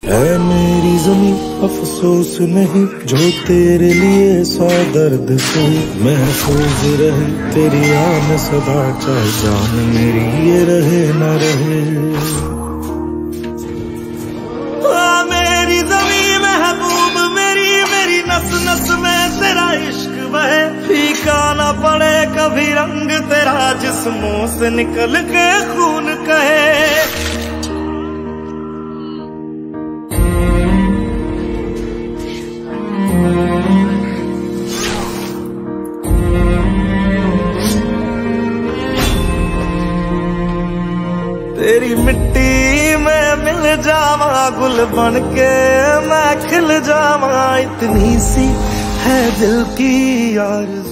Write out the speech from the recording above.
है मेरी ज़मीं अफसोस नहीं, जो तेरे लिए 100 दर्द सही। महफूज रहे तेरी आन सदा, चाहे जान मेरी ये रहे न रहे। मेरी ज़मीं महबूब मेरी, मेरी नस नस में तेरा इश्क बहे। फीका न पड़े कभी रंग तेरा, जिस्मों से निकल के खून कहे। तेरी मिट्टी में मिल जावा, गुल बन के मैं खिल जावा। इतनी सी है दिल की आरज़ू।